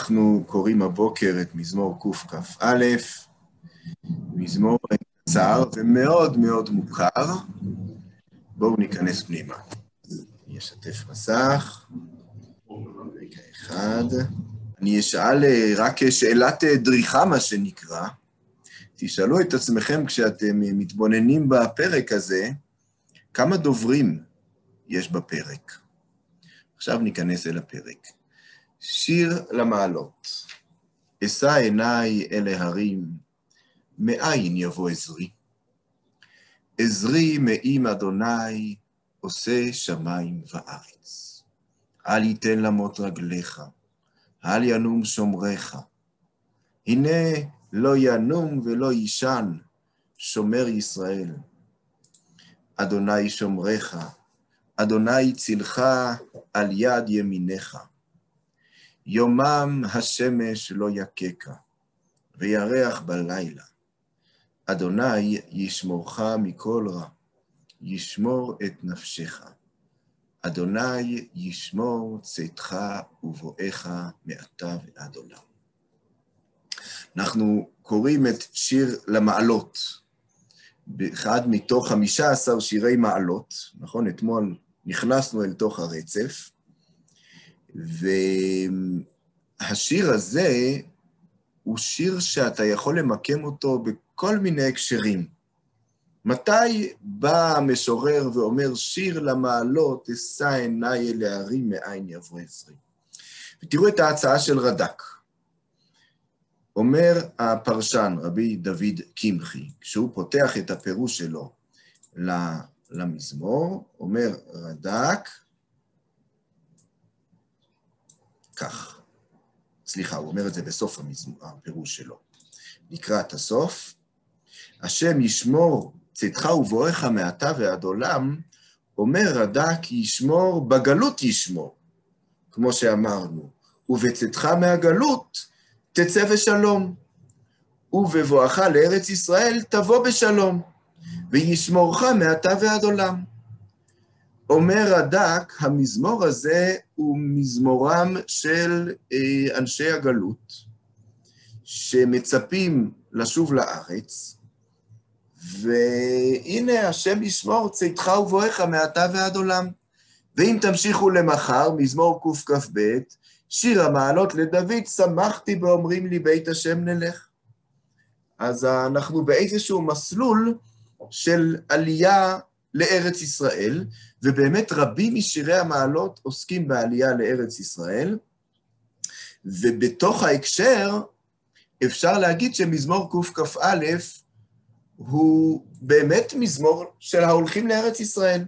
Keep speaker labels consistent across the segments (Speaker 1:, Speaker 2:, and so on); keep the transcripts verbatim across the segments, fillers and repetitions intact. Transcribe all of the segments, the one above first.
Speaker 1: אנחנו קוראים הבוקר את מזמור קכ"א, מזמור קצר ומאוד מאוד מוכר. בואו ניכנס פנימה. אני אשתף מסך. רגע אחד. אני אשאל רק שאלת דריכה, מה שנקרא. תשאלו את עצמכם כשאתם מתבוננים בפרק הזה, כמה דוברים יש בפרק. עכשיו ניכנס אל הפרק. שיר למעלות. אשא עיניי אל ההרים, מאין יבוא עזרי? עזרי מעם אדוני, עושה שמיים וארץ. אל ייתן למוט רגליך, אל ינום שומרך. הנה לא ינום ולא יישן, שומר ישראל. אדוני שומרך, אדוני צילך על יד ימינך. יומם השמש לא יקקה, וירח בלילה. אדוני ישמורך מכל רע, ישמור את נפשך. אדוני ישמור צאתך ובואך מעתה ועד עולם. אנחנו קוראים את שיר למעלות, באחד מתוך חמישה עשר שירי מעלות, נכון? אתמול נכנסנו אל תוך הרצף, והשיר הזה הוא שיר שאתה יכול למקם אותו בכל מיני הקשרים. מתי בא המשורר ואומר שיר למעלות, אשא עיניי אל ההרים, מאין יבוא עזרי? ותראו את ההצעה של רד"ק. אומר הפרשן, רבי דוד קמחי, כשהוא פותח את הפירוש שלו למזמור, אומר רד"ק, כך, סליחה, הוא אומר את זה בסוף המזמור, הפירוש שלו. נקרא את הסוף. השם ישמור צאתך ובואך מעתה ועד עולם, אומר רד"ק, ישמור בגלות ישמור, כמו שאמרנו, ובצאתך מהגלות תצא בשלום, ובבואך לארץ ישראל תבוא בשלום, וישמורך מעתה ועד עולם. אומר רד"ק, המזמור הזה הוא מזמורם של אנשי הגלות, שמצפים לשוב לארץ, והנה השם ישמור צאתך ובואך מעתה ועד עולם. ואם תמשיכו למחר, מזמור קכ"ב, שיר המעלות לדוד, שמחתי באומרים לי בית השם נלך. אז אנחנו באיזשהו מסלול של עלייה לארץ ישראל, ובאמת רבים משירי המעלות עוסקים בעלייה לארץ ישראל, ובתוך ההקשר אפשר להגיד שמזמור קכ"א הוא באמת מזמור של ההולכים לארץ ישראל.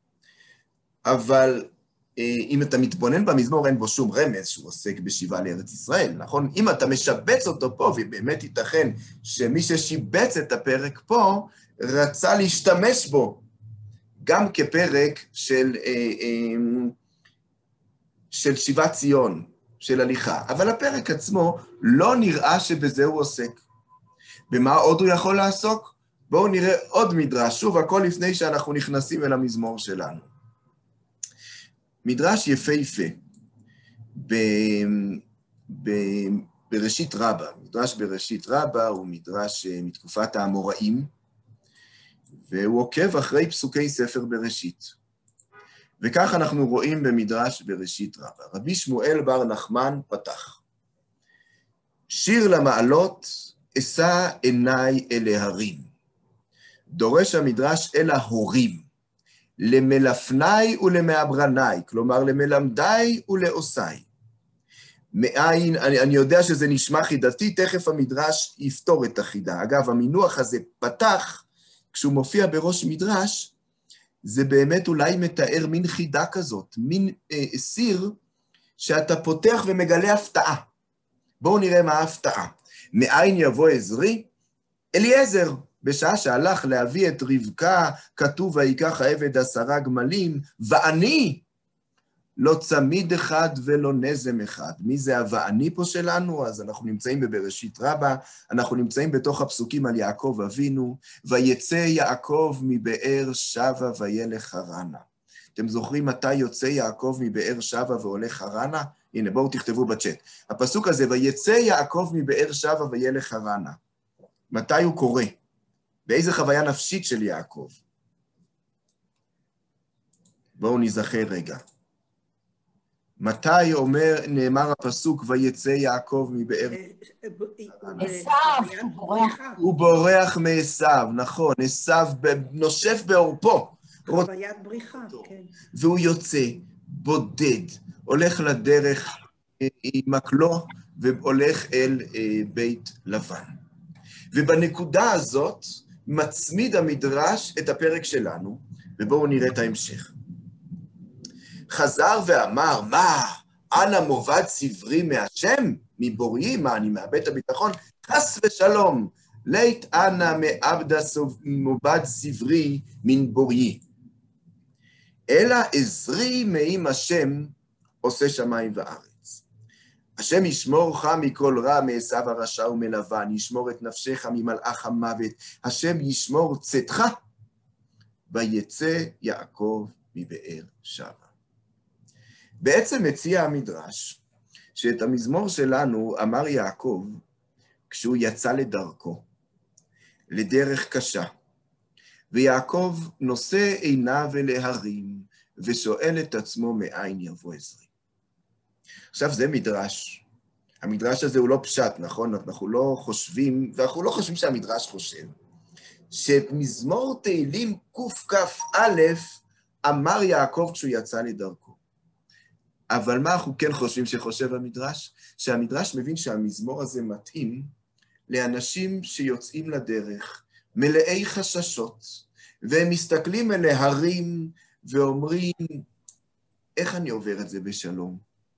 Speaker 1: אבל אם אתה מתבונן במזמור, אין בו שום רמז שהוא עוסק בשיבה לארץ ישראל, נכון? אם אתה משבץ אותו פה, ובאמת ייתכן שמי ששיבץ את הפרק פה, רצה להשתמש בו, גם כפרק של, של שיבת ציון, של הליכה. אבל הפרק עצמו לא נראה שבזה הוא עוסק. במה עוד הוא יכול לעסוק? בואו נראה עוד מדרש, שוב, הכל לפני שאנחנו נכנסים אל המזמור שלנו. מדרש יפהפה, ב, ב, בראשית רבה. מדרש בראשית רבה הוא מדרש מתקופת האמוראים, והוא עוקב אחרי פסוקי ספר בראשית. וכך אנחנו רואים במדרש בראשית רבה. רבי שמואל בר נחמן פתח. שיר למעלות, אשא עיניי אל ההרים. דורש המדרש אל ההורים. למלפני ולמעברני, כלומר למלמדי ולעושי. מאין, אני, אני יודע שזה נשמע חידתי, תכף המדרש יפתור את החידה. אגב, המינוח הזה פתח, כשהוא מופיע בראש מדרש, זה באמת אולי מתאר מין חידה כזאת, מין אה, סיר שאתה פותח ומגלה הפתעה. בואו נראה מה ההפתעה. מאין יבוא עזרי? אליעזר. בשעה שהלך להביא את רבקה, כתוב ויקח העבד עשרה גמלים, ואני לא צמיד אחד ולא נזם אחד. מי זה הוואני פה שלנו? אז אנחנו נמצאים בבראשית רבה, אנחנו נמצאים בתוך הפסוקים על יעקב אבינו, ויצא יעקב מבאר שבה וילך חרנה. אתם זוכרים מתי יוצא יעקב מבאר שבע והולך חרנה? הנה, בואו תכתבו בצ'אט. הפסוק הזה, ויצא יעקב מבאר שבע וילך חרנה. מתי הוא קורא? באיזה חוויה נפשית של יעקב? בואו נזכר רגע. מתי אומר, נאמר הפסוק, ויצא יעקב מבאר...
Speaker 2: עשיו, הוא בורח.
Speaker 1: הוא בורח מעשיו, נכון, עשיו נושף בעורפו.
Speaker 3: חוויית בריחה, כן.
Speaker 1: והוא יוצא, בודד, הולך לדרך עם מקלו, והולך אל בית לבן. ובנקודה הזאת מצמיד המדרש את הפרק שלנו, ובואו נראה את ההמשך. חזר ואמר, מה, אנא מובד סברי מהשם? מבוראי, מה, אני מאבד את הביטחון? חס ושלום, לית אנא מאבדה מובד סברי מן בוראי. אלא עזרי מעם השם עושה שמיים וארץ. השם ישמורך מכל רע, מעשיו הרשע ומלבן, ישמור את נפשך ממלאך המוות, השם ישמור צאתך, ויצא יעקב מבאר שבע. בעצם מציע המדרש, שאת המזמור שלנו אמר יעקב, כשהוא יצא לדרכו, לדרך קשה, ויעקב נושא עיניו אל ההרים, ושואל את עצמו מאין יבוא עזרי. עכשיו זה מדרש. המדרש הזה הוא לא פשט, נכון? אנחנו לא חושבים, ואנחנו לא חושבים שהמדרש חושב, שמזמור תהילים קכ"א אמר יעקב כשהוא יצא לדרכו. אבל מה אנחנו כן חושבים שחושב המדרש? שהמדרש מבין שהמזמור הזה מתאים לאנשים שיוצאים לדרך, מלאי חששות, והם מסתכלים אל ההרים ואומרים, איך אני עובר את זה בשלום?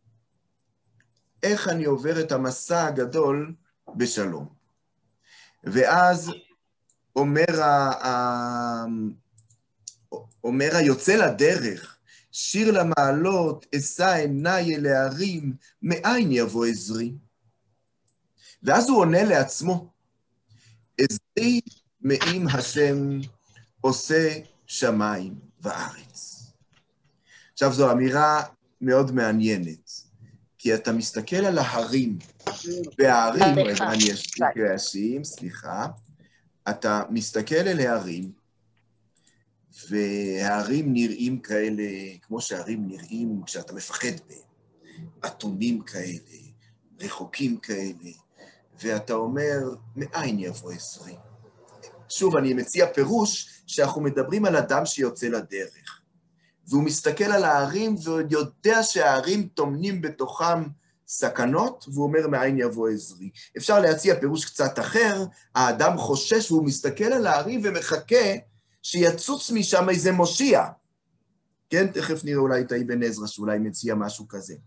Speaker 1: איך אני עובר את המסע הגדול בשלום? ואז אומר, ה... אומר היוצא לדרך, שיר למעלות, אשא עיניי אל ההרים, מאין יבוא עזרי? ואז הוא עונה לעצמו, עזרי מעם השם עושה שמיים וארץ. עכשיו זו אמירה מאוד מעניינת, כי אתה מסתכל על ההרים, וההרים, אני אשתיק רעשים, סליחה, אתה מסתכל אל ההרים, וההרים נראים כאלה, כמו שההרים נראים כשאתה מפחד בהם, אטומים כאלה, רחוקים כאלה, ואתה אומר, מאין יבוא עזרי? שוב, אני מציע פירוש שאנחנו מדברים על אדם שיוצא לדרך, והוא מסתכל על ההרים והוא יודע שההרים טומנים בתוכם סכנות, והוא אומר מאין יבוא עזרי. אפשר להציע פירוש קצת אחר, האדם חושש והוא מסתכל על ההרים ומחכה שיצוץ משם איזה מושיע. כן, תכף נראה אולי את אבן עזרא שאולי מציע משהו כזה.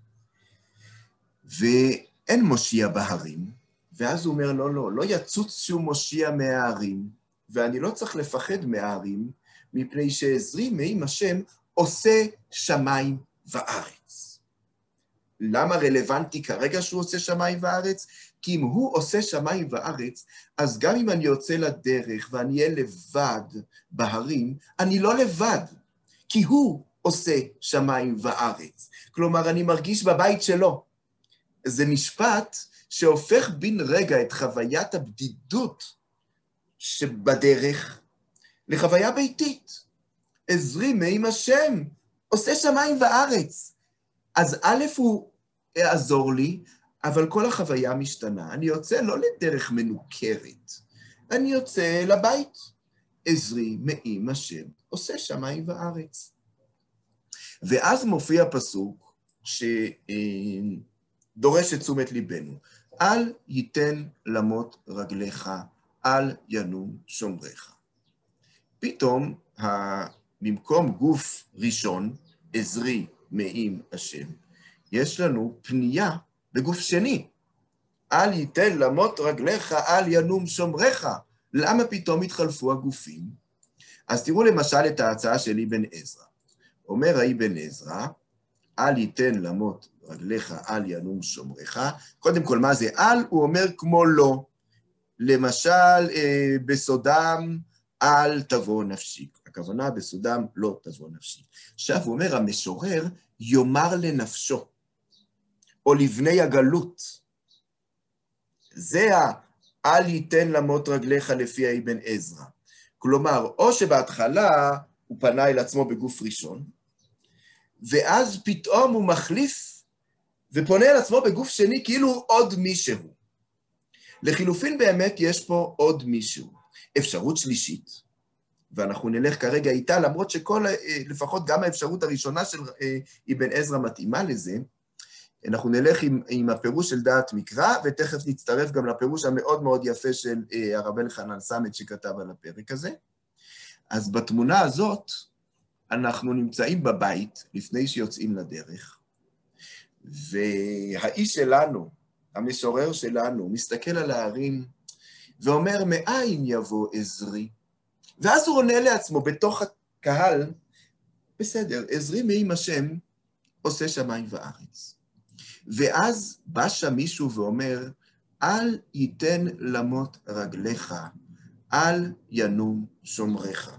Speaker 1: ואין מושיע בהרים, ואז הוא אומר, לא, לא, לא יצוץ שום מושיע מההרים, ואני לא צריך לפחד מההרים, מפני שעזרי מעם השם עושה שמיים וארץ. למה רלוונטי כרגע שהוא עושה שמיים וארץ? כי אם הוא עושה שמיים וארץ, אז גם אם אני יוצא לדרך ואני אהיה לבד בהרים, אני לא לבד, כי הוא עושה שמיים וארץ. כלומר, אני מרגיש בבית שלו. זה משפט שהופך בן רגע את חוויית הבדידות שבדרך לחוויה ביתית. עזרי מעם השם עושה שמיים וארץ. אז א' הוא יעזור לי, אבל כל החוויה משתנה. אני יוצא לא לדרך מנוכרת, אני יוצא לבית. עזרי מעם השם עושה שמיים וארץ. ואז מופיע פסוק שדורש את תשומת ליבנו. אל ייתן למות רגליך, אל ינום שומרך. פתאום, במקום גוף ראשון, עזרי מעם השם, יש לנו פנייה בגוף שני. אל ייתן למות רגליך, אל ינום שומרך. למה פתאום התחלפו הגופים? אז תראו למשל את ההצעה של אבן עזרא. אומר אבן עזרא, אל ייתן למות רגליך, אל ינום שומרך. קודם כל, מה זה אל? הוא אומר כמו לא. למשל, בסודם, אל תבוא נפשי. הכוונה בסודם לא תבוא נפשי. עכשיו הוא אומר, המשורר יאמר לנפשו, או לבני הגלות. זה ה"אל ייתן למוט רגליך" לפי אבן עזרא. כלומר, או שבהתחלה הוא פנה אל עצמו בגוף ראשון, ואז פתאום הוא מחליף ופונה אל עצמו בגוף שני, כאילו עוד מישהו. לחילופין באמת יש פה עוד מישהו. אפשרות שלישית, ואנחנו נלך כרגע איתה, למרות שכל, לפחות גם האפשרות הראשונה של אבן עזרא מתאימה לזה, אנחנו נלך עם, עם הפירוש של דעת מקרא, ותכף נצטרף גם לפירוש המאוד מאוד יפה של הרב אלחנן סמט שכתב על הפרק הזה. אז בתמונה הזאת, אנחנו נמצאים בבית, לפני שיוצאים לדרך, והאיש שלנו, המשורר שלנו, מסתכל על הערים, ואומר, מאין יבוא עזרי? ואז הוא עונה לעצמו בתוך הקהל, בסדר, עזרי מעם השם, עושה שמיים וארץ. ואז בא שם מישהו ואומר, אל ייתן למוט רגליך, אל ינום שומרך.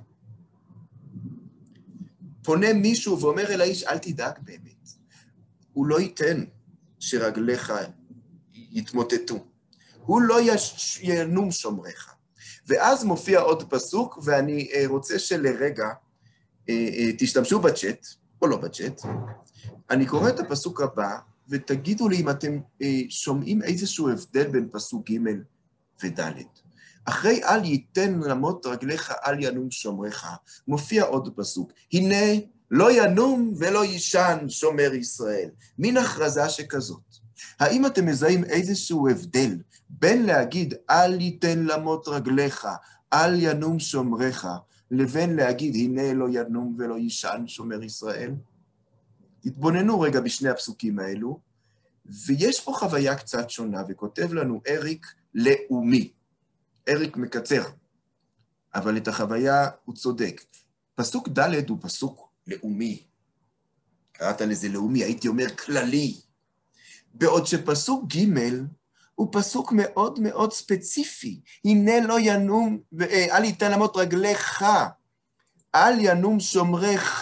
Speaker 1: פונה מישהו ואומר אל האיש, אל תדאג באמת. הוא לא ייתן שרגליך יתמוטטו. הוא לא ינום שומרך. ואז מופיע עוד פסוק, ואני רוצה שלרגע תשתמשו בצ'אט, או לא בצ'אט. אני קורא את הפסוק הבא, ותגידו לי אם אתם שומעים איזשהו הבדל בין פסוק ג' וד'. אחרי אל ייתן למוט רגליך, אל ינום שומרך, מופיע עוד פסוק. הנה לא ינום ולא יישן שומר ישראל. מין הכרזה שכזאת. האם אתם מזהים איזשהו הבדל בין להגיד אל ייתן למוט רגליך, אל ינום שומרך, לבין להגיד הנה לא ינום ולא יישן שומר ישראל? תתבוננו רגע בשני הפסוקים האלו, ויש פה חוויה קצת שונה, וכותב לנו אריק לאומי. אריק מקצר, אבל את החוויה הוא צודק. פסוק ד' הוא פסוק לאומי. קראת לזה לאומי, הייתי אומר כללי. בעוד שפסוק ג' הוא פסוק מאוד מאוד ספציפי. הנה לא ינום, אל ייתן למוט רגליך, אל ינום שומרך.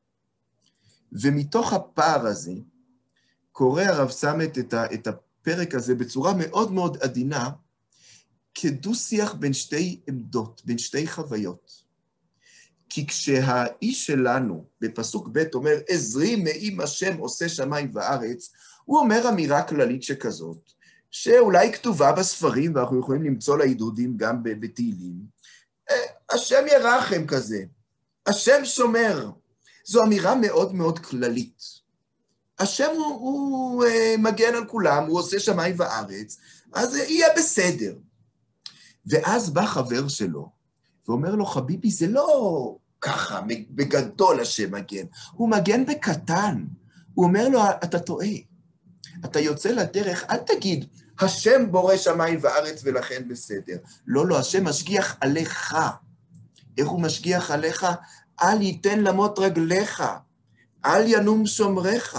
Speaker 1: ומתוך הפער הזה, קורא הרב סמט את, ה, את הפרק הזה בצורה מאוד מאוד עדינה, כדו-שיח בין שתי עמדות, בין שתי חוויות. כי כשהאיש שלנו בפסוק ב' אומר, עזרי מעם השם עושה שמיים וארץ, הוא אומר אמירה כללית שכזאת, שאולי כתובה בספרים, ואנחנו יכולים למצוא לעידודים גם בתהילים, השם ירחם כזה, השם שומר. זו אמירה מאוד מאוד כללית. השם הוא, הוא מגן על כולם, הוא עושה שמיים וארץ, אז יהיה בסדר. ואז בא חבר שלו, ואומר לו, חביבי, זה לא ככה, בגדול השם מגן, הוא מגן בקטן. הוא אומר לו, אתה טועה, אתה יוצא לדרך, אל תגיד, השם בורא שמיים וארץ ולכן בסדר. לא, לא, השם משגיח עליך. איך הוא משגיח עליך? אל ייתן למוט רגליך, אל ינום שומרך.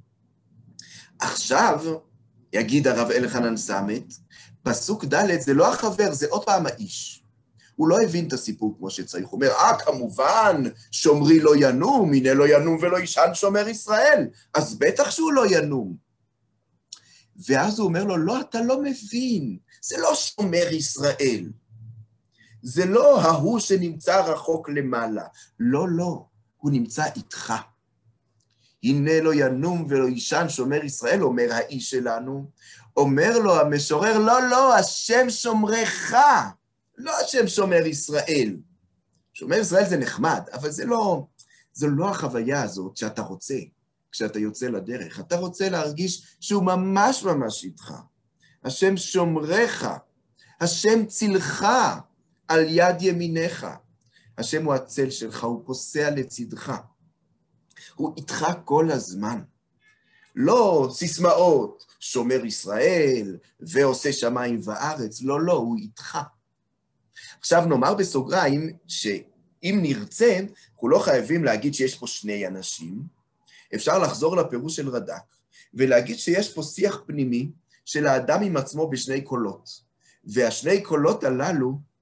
Speaker 1: עכשיו, יגיד הרב אלחנן סמט, פסוק ד' זה לא החבר, זה עוד פעם האיש. הוא לא הבין את הסיפור כמו שצריך. הוא אומר, אה, כמובן, שומרי לא ינום, הנה לא ינום ולא יישן שומר ישראל, אז בטח שהוא לא ינום. ואז הוא אומר לו, לא, אתה לא מבין, זה לא שומר ישראל. זה לא ההוא שנמצא רחוק למעלה. לא, לא, הוא נמצא איתך. הנה לא ינום ולא יישן שומר ישראל, אומר האיש שלנו. אומר לו המשורר, לא, לא, השם שומרך, לא השם שומר ישראל. שומר ישראל זה נחמד, אבל זה לא, זה לא החוויה הזאת שאתה רוצה, כשאתה יוצא לדרך. אתה רוצה להרגיש שהוא ממש ממש איתך. השם שומרך, השם צילך על יד ימיניך. השם הוא הצל שלך, הוא פוסע לצדך. הוא איתך כל הזמן. לא סיסמאות, שומר ישראל ועושה שמיים וארץ, לא, לא, הוא איתך. עכשיו נאמר בסוגריים שאם נרצה, אנחנו לא חייבים להגיד שיש פה שני אנשים, אפשר לחזור לפירוש של רד"ק, ולהגיד שיש פה שיח פנימי של האדם עם עצמו בשני קולות, והשני קולות הללו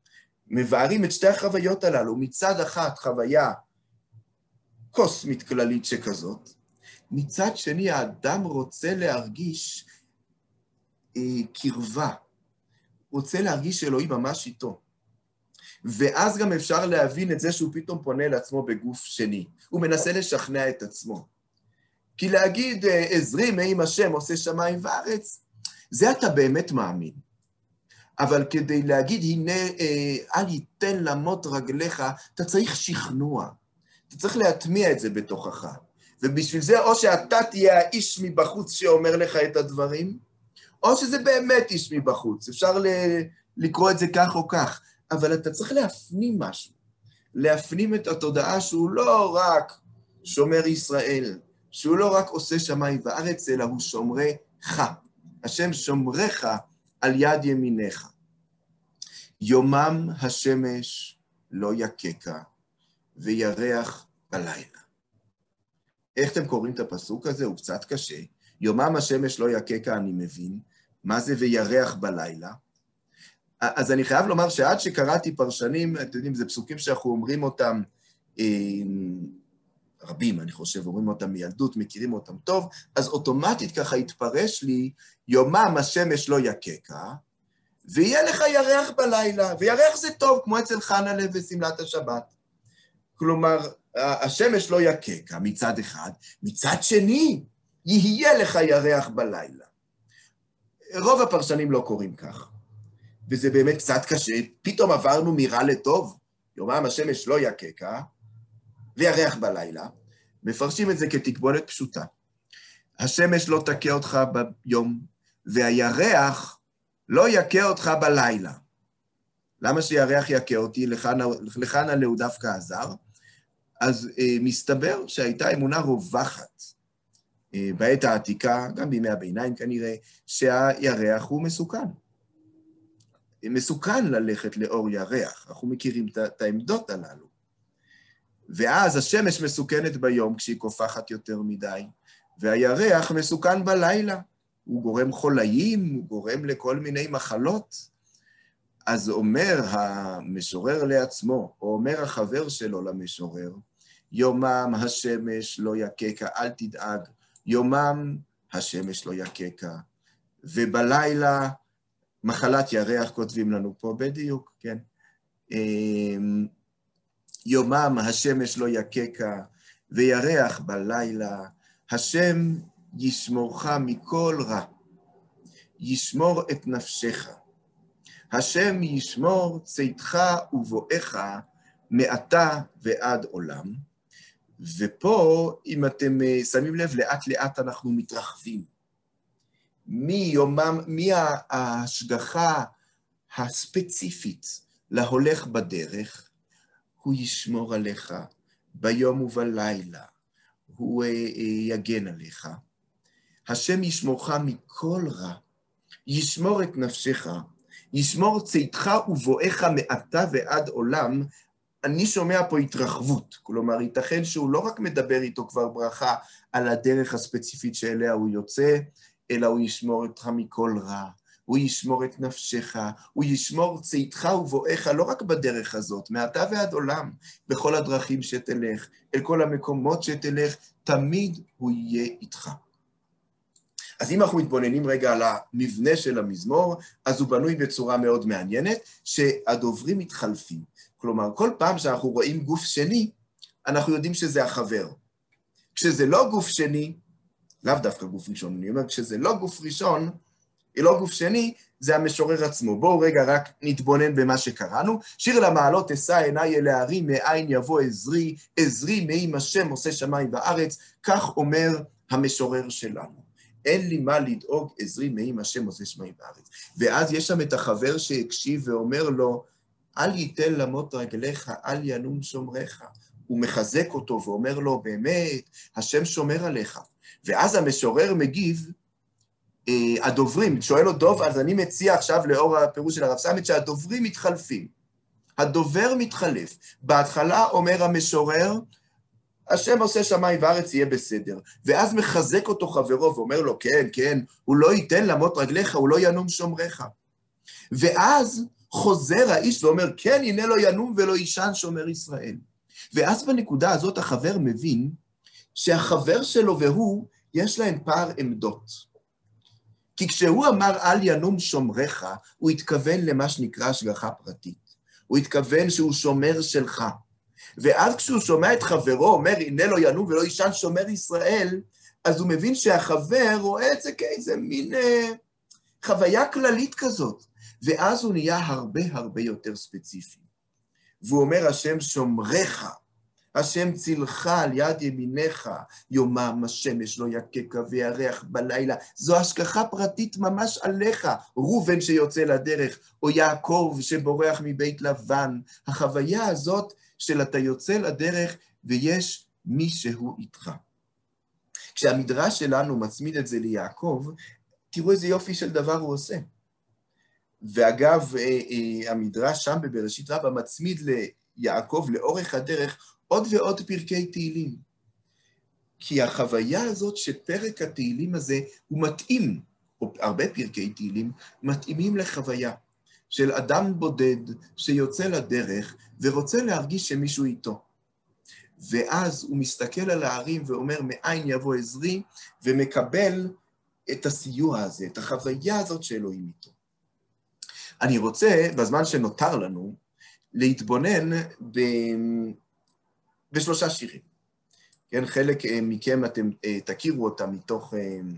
Speaker 1: מבארים את שתי החוויות הללו, מצד אחת חוויה קוסמית כללית שכזאת, מצד שני האדם רוצה להרגיש אה, קרבה, רוצה להרגיש שאלוהים ממש איתו. ואז גם אפשר להבין את זה שהוא פתאום פונה לעצמו בגוף שני. הוא מנסה לשכנע את עצמו. כי להגיד, עזרי מעם השם עושה שמיים וארץ, זה אתה באמת מאמין. אבל כדי להגיד, הנה, אל ייתן למוט רגליך, אתה צריך שכנוע. אתה צריך להטמיע את זה בתוכך. ובשביל זה, או שאתה תהיה האיש מבחוץ שאומר לך את הדברים, או שזה באמת איש מבחוץ. אפשר לקרוא את זה כך או כך. אבל אתה צריך להפנים משהו, להפנים את התודעה שהוא לא רק שומר ישראל, שהוא לא רק עושה שמיים וארץ, אלא הוא שומרך. השם שומרך על יד ימיניך. יומם השמש לא יקקה, וירח בלילה. איך אתם קוראים את הפסוק הזה? הוא קצת קשה. יומם השמש לא יקקה, אני מבין. מה זה וירח בלילה? אז אני חייב לומר שעד שקראתי פרשנים, אתם יודעים, זה פסוקים שאנחנו אומרים אותם, רבים, אני חושב, אומרים אותם מילדות, מכירים אותם טוב, אז אוטומטית ככה התפרש לי, יומם השמש לא יקקה, ויהיה לך ירח בלילה, וירח זה טוב, כמו אצל חנה'לה וסמלת השבת. כלומר, השמש לא יקקה מצד אחד, מצד שני, יהיה לך ירח בלילה. רוב הפרשנים לא קוראים כך. וזה באמת קצת קשה, פתאום עברנו מרע לטוב, יומם השמש לא יקקה, וירח בלילה, מפרשים את זה כתקבולת פשוטה. השמש לא תכה אותך ביום, והירח לא יקה אותך בלילה. למה שירח יקה אותי? לחנה'לה הוא דווקא עזר. אז אה, מסתבר שהייתה אמונה רווחת אה, בעת העתיקה, גם בימי הביניים כנראה, שהירח הוא מסוכן. מסוכן ללכת לאור ירח, אנחנו מכירים את העמדות הללו. ואז השמש מסוכנת ביום כשהיא קופחת יותר מדי, והירח מסוכן בלילה. הוא גורם חולאים, הוא גורם לכל מיני מחלות. אז אומר המשורר לעצמו, או אומר החבר שלו למשורר, יומם השמש לא יקקה, אל תדאג, יומם השמש לא יקקה, ובלילה, מחלת ירח כותבים לנו פה בדיוק, כן? יומם השמש לא יקקה, וירח בלילה, השם ישמורך מכל רע, ישמור את נפשך. השם ישמור צאתך ובואך מעתה ועד עולם. ופה, אם אתם שמים לב, לאט לאט אנחנו מתרחבים. מיומם, מההשגחה הספציפית להולך בדרך, הוא ישמור עליך ביום ובלילה, הוא יגן עליך. השם ישמורך מכל רע, ישמור את נפשך, ישמור צאתך ובואך מעתה ועד עולם. אני שומע פה התרחבות, כלומר, ייתכן שהוא לא רק מדבר איתו כבר ברכה על הדרך הספציפית שאליה הוא יוצא, אלא הוא ישמור אותך מכל רע, הוא ישמור את נפשך, הוא ישמור צאתך ובואך, לא רק בדרך הזאת, מעתה ועד עולם, בכל הדרכים שתלך, אל כל המקומות שתלך, תמיד הוא יהיה איתך. אז אם אנחנו מתבוננים רגע על המבנה של המזמור, אז הוא בנוי בצורה מאוד מעניינת, שהדוברים מתחלפים. כלומר, כל פעם שאנחנו רואים גוף שני, אנחנו יודעים שזה החבר. כשזה לא גוף שני, לאו דווקא גוף ראשון, אני אומר, כשזה לא גוף ראשון, לא גוף שני, זה המשורר עצמו. בואו רגע רק נתבונן במה שקראנו. שיר למעלות אשא עיניי אל ההרים, מאין יבוא עזרי, עזרי מעם השם עושה שמיים וארץ, כך אומר המשורר שלנו. אין לי מה לדאוג, עזרי מעם השם עושה שמיים וארץ. ואז יש שם את החבר שהקשיב ואומר לו, אל ייתן למוט רגליך, אל ינום שומרך. הוא מחזק אותו ואומר לו, באמת, השם שומר עליך. ואז המשורר מגיב, הדוברים, שואל לו דוב, אז אני מציע עכשיו לאור הפירוש של הרב סמט, שהדוברים מתחלפים. הדובר מתחלף. בהתחלה אומר המשורר, השם עושה שמיים וארץ יהיה בסדר. ואז מחזק אותו חברו ואומר לו, כן, כן, הוא לא ייתן למוט רגליך, הוא לא ינום שומרך. ואז חוזר האיש ואומר, כן, הנה לא ינום ולא יישן שומר ישראל. ואז בנקודה הזאת החבר מבין שהחבר שלו והוא, יש להם פער עמדות. כי כשהוא אמר אל ינום שומרך, הוא התכוון למה שנקרא השגחה פרטית. הוא התכוון שהוא שומר שלך. ואז כשהוא שומע את חברו אומר, הנה לא ינום ולא יישן שומר ישראל, אז הוא מבין שהחבר רואה את זה כאיזה מין אה, חוויה כללית כזאת. ואז הוא נהיה הרבה הרבה יותר ספציפי. והוא אומר, השם שומרך, השם צילך על יד ימיניך, יומם השמש לא יככה וירח בלילה. זו השגחה פרטית ממש עליך, ראובן שיוצא לדרך, או יעקב שבורח מבית לבן. החוויה הזאת של אתה יוצא לדרך ויש מישהו איתך. כשהמדרש שלנו מצמיד את זה ליעקב, תראו איזה יופי של דבר הוא עושה. ואגב, המדרש שם בבראשית רבה מצמיד ליעקב לאורך הדרך עוד ועוד פרקי תהילים. כי החוויה הזאת שפרק התהילים הזה הוא מתאים, או הרבה פרקי תהילים, מתאימים לחוויה של אדם בודד שיוצא לדרך ורוצה להרגיש שמישהו איתו. ואז הוא מסתכל על הערים ואומר, מאין יבוא עזרי, ומקבל את הסיוע הזה, את החוויה הזאת שאלוהים איתו. אני רוצה, בזמן שנותר לנו, להתבונן ב... בשלושה שירים. כן, חלק מכם אתם תכירו אותם מתוך,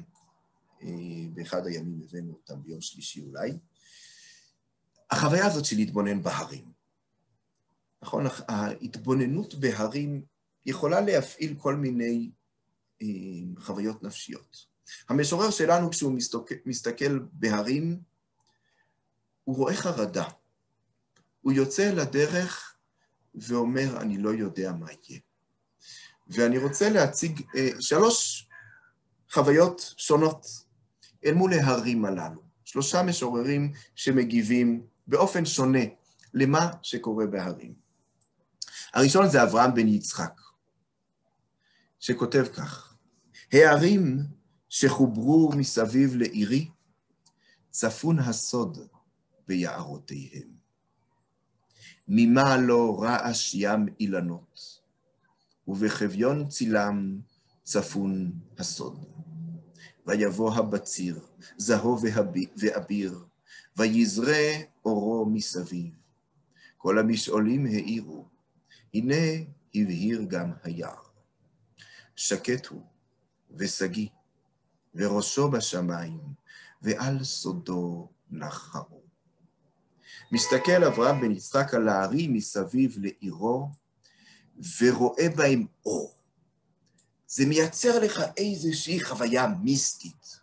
Speaker 1: באחד הימים הבאנו אותם ביום שלישי אולי. החוויה הזאת של להתבונן בהרים. נכון, ההתבוננות בהרים יכולה להפעיל כל מיני חוויות נפשיות. המשורר שלנו כשהוא מסתכל בהרים, הוא רואה חרדה. הוא יוצא לדרך ואומר, אני לא יודע מה יהיה. ואני רוצה להציג אה, שלוש חוויות שונות אל מול ההרים הללו. שלושה משוררים שמגיבים באופן שונה למה שקורה בהרים. הראשון זה אברהם בן יצחק, שכותב כך, הערים שחוברו מסביב לעירי, צפון הסוד ביערותיהם. ממה לא רעש ים אילנות, ובחביון צילם צפון הסוד. ויבוא הבציר, זהו ואביר, ויזרה אורו מסביב. כל המשעולים העירו, הנה הבהיר גם היער. שקט הוא ושגיא, וראשו בשמיים, ועל סודו נחרו. מסתכל אברהם בן יצחק על הערים מסביב לעירו, ורואה בהם אור. זה מייצר לך איזושהי חוויה מיסטית,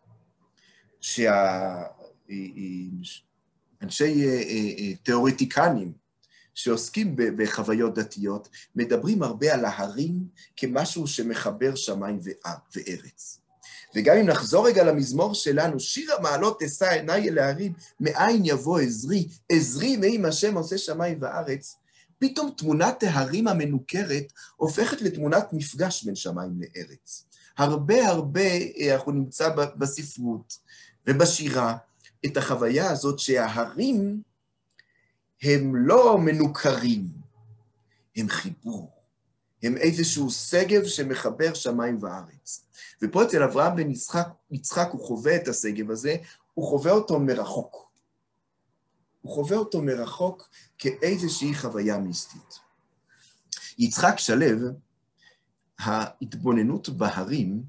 Speaker 1: שהאנשי תיאורטיקנים שעוסקים בחוויות דתיות, מדברים הרבה על ההרים כמשהו שמחבר שמיים וארץ. וגם אם נחזור רגע למזמור שלנו, שיר המעלות אשא עיניי אל ההרים, מאין יבוא עזרי, עזרי מעם השם עושה שמיים וארץ, פתאום תמונת ההרים המנוכרת הופכת לתמונת מפגש בין שמיים לארץ. הרבה הרבה אנחנו נמצא בספרות ובשירה את החוויה הזאת שההרים הם לא מנוכרים, הם חיבור, הם איזשהו סגב שמחבר שמיים וארץ. ופה אצל אברהם בן יצחק, יצחק הוא חווה את הסגב הזה, הוא חווה אותו מרחוק. הוא חווה אותו מרחוק כאיזושהי חוויה מיסטית. יצחק שלו, ההתבוננות בהרים,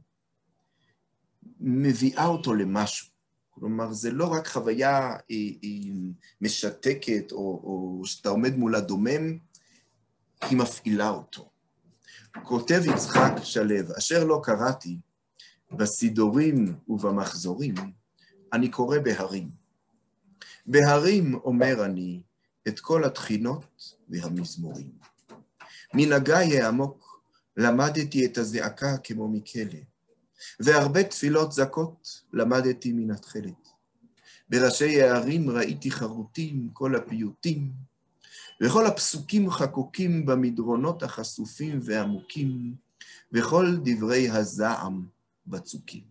Speaker 1: מביאה אותו למשהו. כלומר, זה לא רק חוויה היא, היא משתקת, או, או שאתה עומד מול הדומם, היא מפעילה אותו. כותב יצחק שלו, אשר לא קראתי, בסידורים ובמחזורים, אני קורא בהרים. בהרים אומר אני את כל התחינות והמזמורים. מנהגי העמוק למדתי את הזעקה כמו מכלא, והרבה תפילות זכות למדתי מן התכלת. בראשי הערים ראיתי חרוטים כל הפיוטים, וכל הפסוקים חקוקים במדרונות החשופים ועמוקים, וכל דברי הזעם בצוקים.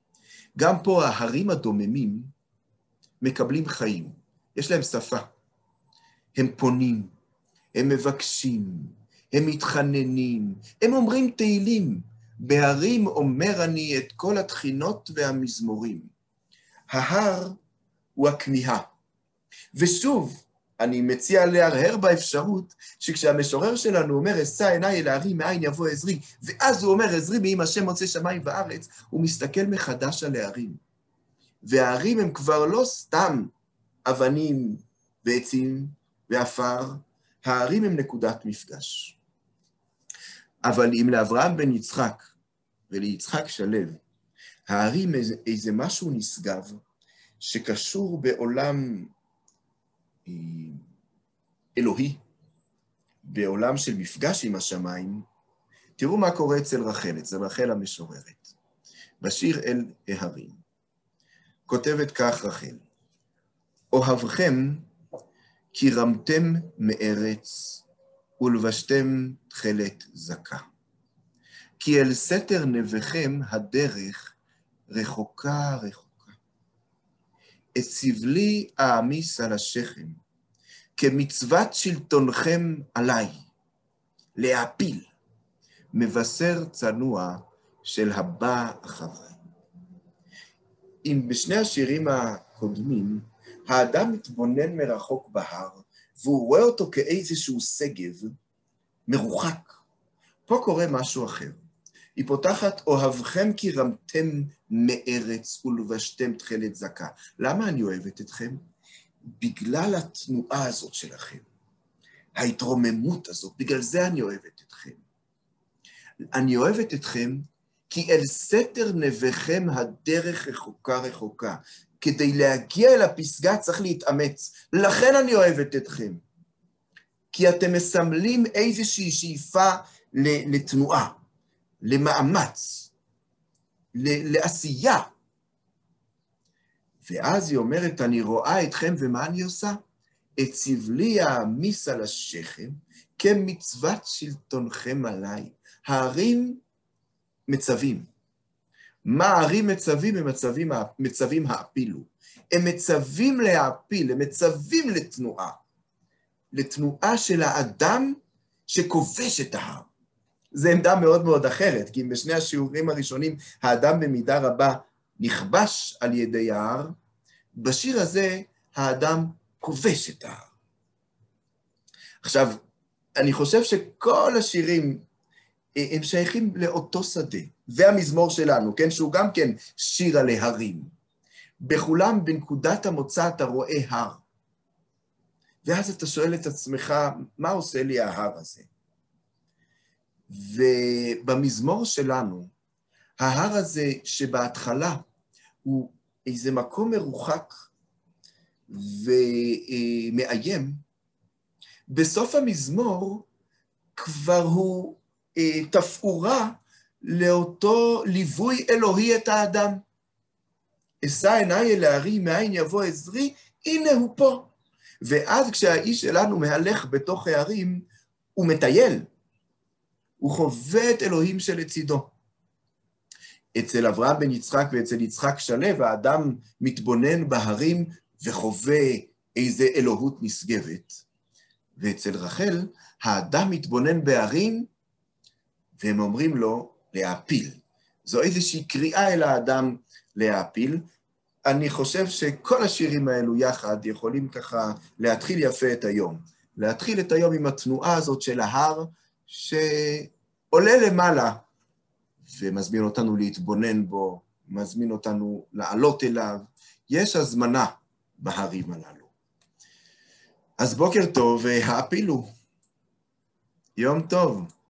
Speaker 1: גם פה ההרים הדוממים מקבלים חיים, יש להם שפה, הם פונים, הם מבקשים, הם מתחננים, הם אומרים תהילים. בהרים אומר אני את כל התחינות והמזמורים. ההר הוא הכמיהה. ושוב, אני מציע להרהר באפשרות שכשהמשורר שלנו אומר, אשא עיניי אל ההרים, מאין יבוא עזרי, ואז הוא אומר, עזרי מעם השם מוצא שמיים וארץ, הוא מסתכל מחדש על ההרים. וההרים הם כבר לא סתם אבנים ועצים ועפר, ההרים הם נקודת מפגש. אבל אם לאברהם בן יצחק וליצחק שלו, ההרים איזה, איזה משהו נשגב, שקשור בעולם אלוהי, בעולם של מפגש עם השמיים, תראו מה קורה אצל רחל, אצל רחל המשוררת. בשיר אל ההרים. כותבת כך רחל, אוהבכם כי רמתם מארץ ולבשתם תכלת זכה. כי אל סתר נביכם הדרך רחוקה רחוקה. את סבלי אעמיס על השכם, כמצוות שלטונכם עליי, להפיל, מבשר צנוע של הבא אחריי. אם בשני השירים הקודמים, האדם מתבונן מרחוק בהר, והוא רואה אותו כאיזשהו סגב מרוחק. פה קורה משהו אחר. היא פותחת, אוהבכם כי רמתם מארץ ולבשתם תכלת זכה. למה אני אוהבת אתכם? בגלל התנועה הזאת שלכם, ההתרוממות הזאת, בגלל זה אני אוהבת אתכם. אני אוהבת אתכם כי אל סתר נביכם הדרך רחוקה רחוקה. כדי להגיע אל הפסגה צריך להתאמץ. לכן אני אוהבת אתכם. כי אתם מסמלים איזושהי שאיפה לתנועה, למאמץ, לעשייה. ואז היא אומרת, אני רואה אתכם, ומה אני עושה? את סבלי אעמיס על השכם, כמצוות שלטונכם עליי. הערים מצווים. מה הערים מצווים? הם מצווים, מצווים העפילו. הם מצווים להעפיל, הם מצווים לתנועה. לתנועה של האדם שכובש את ההר. זו עמדה מאוד מאוד אחרת, כי אם בשני השיעורים הראשונים האדם במידה רבה נכבש על ידי ההר, בשיר הזה האדם כובש את ההר. עכשיו, אני חושב שכל השירים הם שייכים לאותו שדה, והמזמור שלנו, כן, שהוא גם כן שיר על ההרים. בכולם בנקודת המוצא אתה רואה הר. ואז אתה שואל את עצמך, מה עושה לי ההר הזה? ובמזמור שלנו, ההר הזה שבהתחלה הוא איזה מקום מרוחק ומאיים, בסוף המזמור כבר הוא תפאורה לאותו ליווי אלוהי את האדם. אשא עיניי אל ההרים, מאין יבוא עזרי, הנה הוא פה. ואז כשהאיש שלנו מהלך בתוך הערים, הוא מטייל. הוא חווה את אלוהים שלצידו. אצל אברהם בן יצחק ואצל יצחק שלו, האדם מתבונן בהרים וחווה איזה אלוהות נשגבת. ואצל רחל, האדם מתבונן בהרים, והם אומרים לו להעפיל. זו איזושהי קריאה אל האדם להעפיל. אני חושב שכל השירים האלו יחד יכולים ככה להתחיל יפה את היום. להתחיל את היום עם התנועה הזאת של ההר, שעולה למעלה, ומזמין אותנו להתבונן בו, מזמין אותנו לעלות אליו. יש הזמנה בהרים הללו. אז בוקר טוב, העפילו. יום טוב.